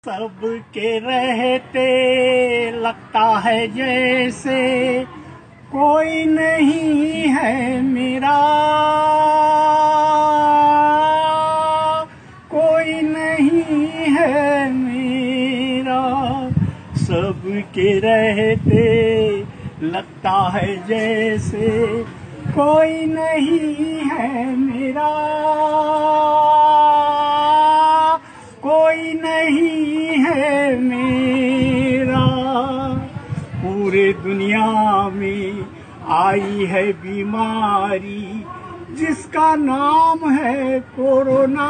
सबके रहते लगता है जैसे कोई नहीं है मेरा, कोई नहीं है मेरा। सबके रहते लगता है जैसे कोई नहीं है मेरा, कोई नहीं है मेरा। पूरे दुनिया में आई है बीमारी जिसका नाम है कोरोना,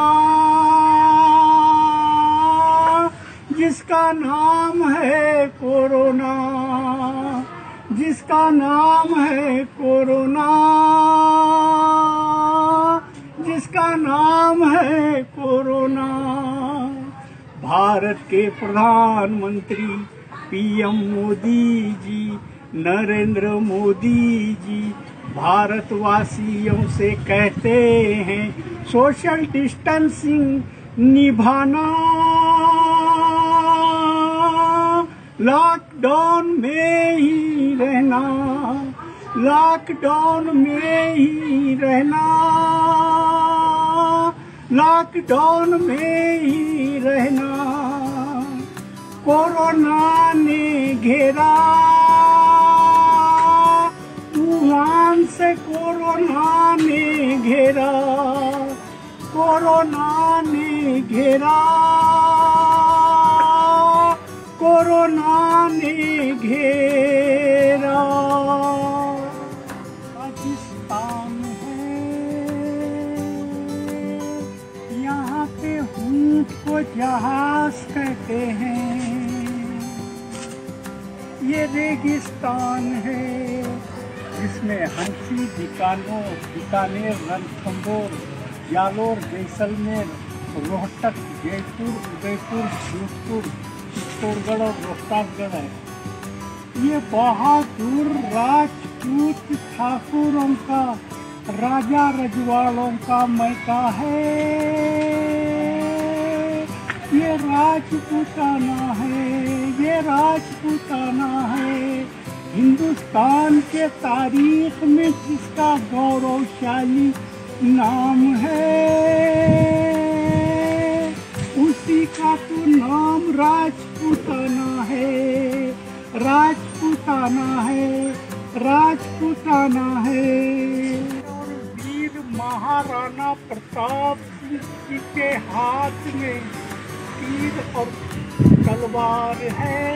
जिसका नाम है कोरोना, जिसका नाम है कोरोना, जिसका नाम है कोरोना। भारत के प्रधानमंत्री पीएम मोदी जी, नरेंद्र मोदी जी भारतवासियों से कहते हैं सोशल डिस्टेंसिंग निभाना, लॉकडाउन में ही रहना, लॉकडाउन में ही रहना, लॉकडाउन में ही रहना। कोरोना ने घेरा, वुहान से कोरोना ने घेरा, कोरोना ने घेरा, कोरोना ने घेरा। पाकिस्तान पे ऊंट को जहाज कहते हैं, ये रेगिस्तान है जिसमें हंसी, बीकानेर, रणथंभौर, जालोर, जैसलमेर, रोहतक, जयपुर, उदयपुर, जोधपुर, चित्तौड़गढ़ और रोहतासगढ़ है। ये बहादुर राजपूत ठाकुरों का, राजा रजवाड़ों का मैका है। ये राजपूताना है, ये राजपूताना है। हिंदुस्तान के तारीख में जिसका गौरवशाली नाम है, उसी का तो नाम राजपूताना है, राजपूताना है, राजपूताना है। महाराणा प्रताप सिंह जी के हाथ में तीर और तलवार है।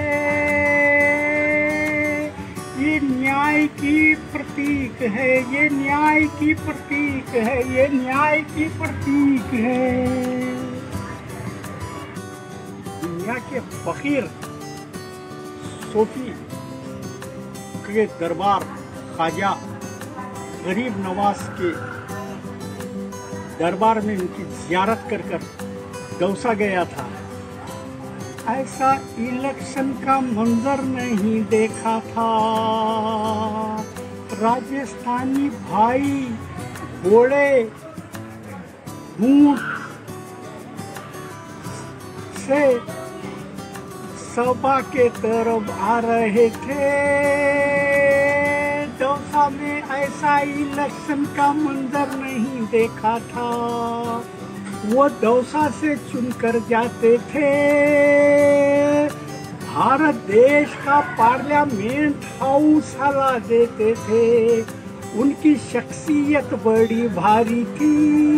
ये न्याय की प्रतीक है, ये न्याय की प्रतीक है, ये न्याय की प्रतीक है। दुनिया के फकीर सूफी के दरबार ख्वाजा गरीब नवाज के दरबार में उनकी जियारत कर दौसा गया था। ऐसा इलेक्शन का मंजर नहीं देखा था। राजस्थानी भाई घोड़े ऊंट से सभा के तरफ आ रहे थे। दौसा में ऐसा इलेक्शन का मंजर नहीं देखा था। वो दौसा से चुनकर जाते थे। भारत देश का पार्लियामेंट हाउस हला देते थे। उनकी शख्सियत बड़ी भारी थी।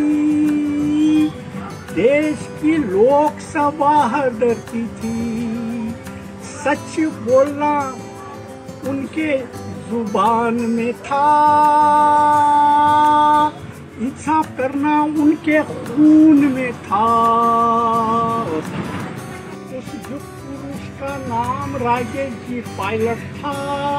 देश की लोकसभा डरती थी। सच बोलना उनके जुबान में था। इंसाफ करना उनके खून में था। उस युग पुरुष का नाम राजेश जी पायलट था।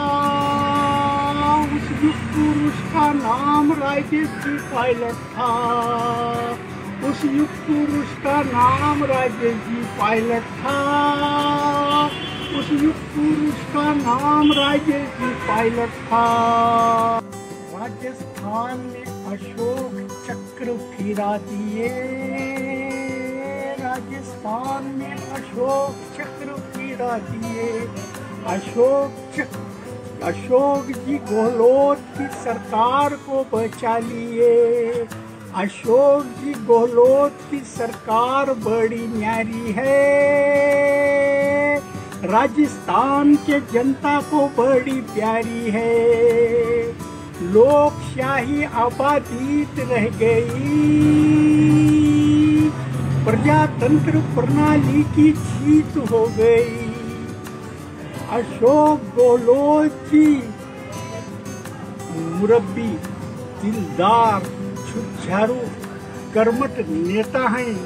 उस युग पुरुष का नाम राजेश जी पायलट था। उस युग पुरुष का नाम राजेश जी पायलट था। उस युग पुरुष का नाम राजेश जी पायलट था। राजस्थान में अशोक चक्र फिरा दिए। राजस्थान में अशोक चक्र पीड़ा दिए। अशोक जी गहलोत की सरकार को बचा लिए। अशोक जी गहलोत की सरकार बड़ी न्यारी है, राजस्थान के जनता को बड़ी प्यारी है। लोकशाही आबादीत रह गई, प्रजातंत्र प्रणाली की जीत हो गई। अशोक गहलोत जी मुरब्बी, दिलदार, सुचारू, कर्मठ नेता हैं,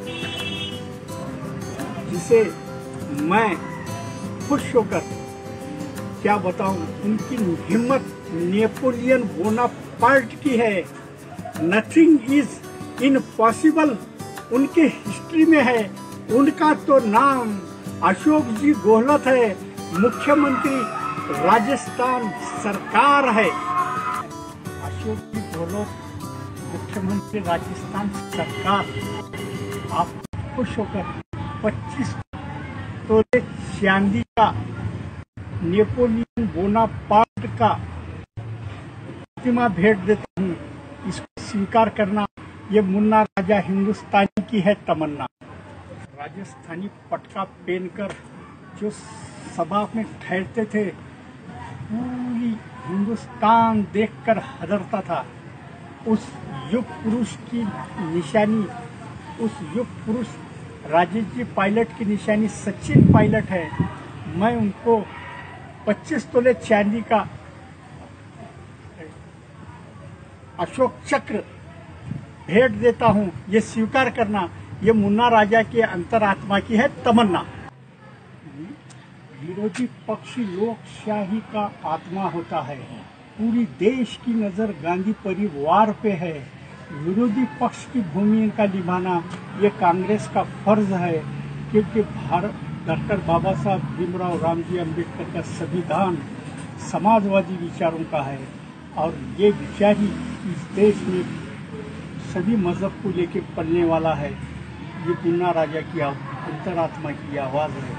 जिसे मैं खुश होकर क्या बताऊं। उनकी हिम्मत नेपोलियन बोनापार्ट की है। नथिंग इज इम्पॉसिबल उनके हिस्ट्री में है। उनका तो नाम अशोक जी गहलोत है, मुख्यमंत्री राजस्थान सरकार है। अशोक जी गहलोत मुख्यमंत्री राजस्थान सरकार, आप खुश होकर 25 तोले चांदी का नेपोलियन बोनापार्ट का प्रतिमा भेंट देता हूँ। इसको स्वीकार करना, ये मुन्ना राजा हिंदुस्तानी की है तमन्ना। राजस्थानी पटका पहनकर जो सभा में ठहरते थे, पूरी हिंदुस्तान देखकर हदरता था। उस युग पुरुष की निशानी, उस युग पुरुष राजेश जी पायलट की निशानी सचिन पायलट है। मैं उनको 25 तोले चांदी का अशोक चक्र भेंट देता हूँ। ये स्वीकार करना, ये मुन्ना राजा के अंतरात्मा की है तमन्ना। विरोधी पक्ष लोकशाही का आत्मा होता है। पूरी देश की नजर गांधी परिवार पे है। विरोधी पक्ष की भूमिका निभाना ये कांग्रेस का फर्ज है, क्योंकि भारत डॉक्टर बाबा साहब भीमराव रामजी अम्बेडकर का संविधान समाजवादी विचारों का है, और ये विचार ही इस देश में सभी मजहब को लेके पलने वाला है। ये मुन्ना राजा की अंतरात्मा की आवाज है।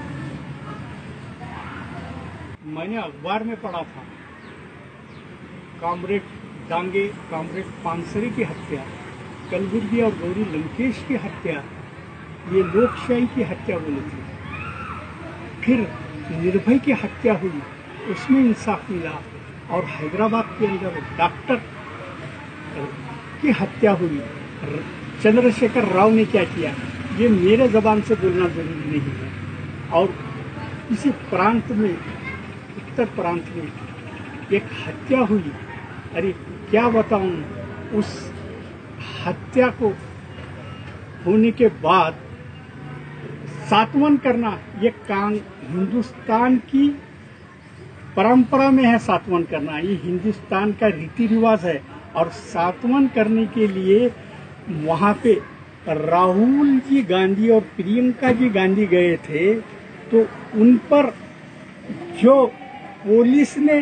मैंने अखबार में पढ़ा था, कॉमरेड डांगे, कॉमरेड पानसरे की हत्या, कलबुर्गी और गौरी लंकेश की हत्या, ये लोकशाही की हत्या बोली थी। फिर निर्भय की हत्या हुई, उसमें इंसाफ मिला। और हैदराबाद के अंदर डॉक्टर की हत्या हुई, चंद्रशेखर राव ने क्या किया, ये मेरे जबान से बोलना जरूरी नहीं है। और इसी प्रांत में, उत्तर प्रांत में एक हत्या हुई। अरे क्या बताऊं, उस हत्या को होने के बाद सातवन करना, ये हिंदुस्तान की परंपरा में है। सातवन करना ये हिंदुस्तान का रीति रिवाज है। और सातवन करने के लिए वहां पे राहुल जी गांधी और प्रियंका जी गांधी गए थे, तो उन पर जो पुलिस ने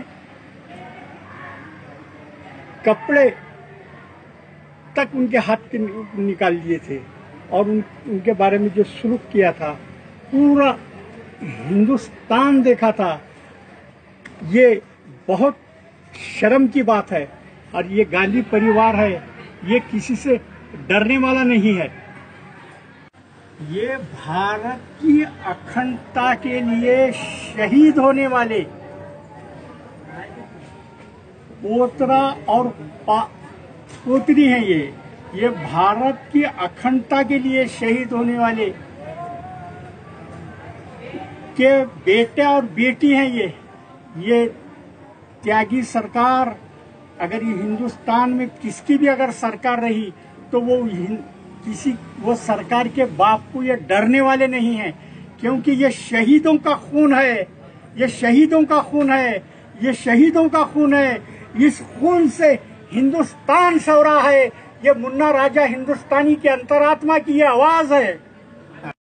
कपड़े तक उनके हाथ के निकाल दिए थे और उनके बारे में जो सुलूक किया था, पूरा हिंदुस्तान देखा था। ये बहुत शर्म की बात है। और ये गांधी परिवार है, ये किसी से डरने वाला नहीं है। ये भारत की अखंडता के लिए शहीद होने वाले पोतरा और पोतरी हैं। ये भारत की अखंडता के लिए शहीद होने वाले के बेटे और बेटी हैं। ये त्यागी सरकार, अगर ये हिंदुस्तान में किसकी भी अगर सरकार रही तो वो सरकार के बाप को ये डरने वाले नहीं हैं, क्योंकि ये शहीदों का खून है। ये शहीदों का खून है, ये शहीदों का खून है। इस खून से हिंदुस्तान सवरा है। ये मुन्ना राजा हिंदुस्तानी के अंतरात्मा की ये आवाज है।